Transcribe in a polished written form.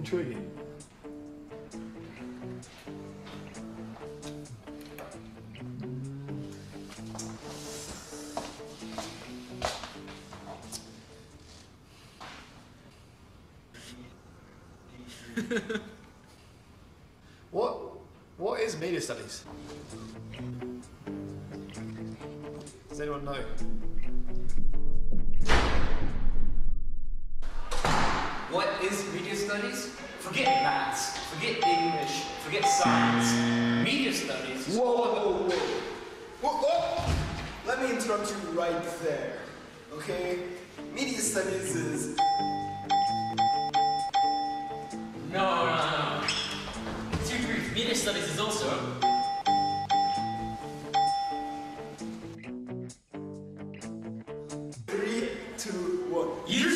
Intriguing. What is media studies? Does anyone know? What is media studies? Forget maths, forget English, forget science. Media studies is all about... Whoa. Let me interrupt you right there, okay? Media studies is... No. Too brief. Media studies is also... 3, 2, 1. You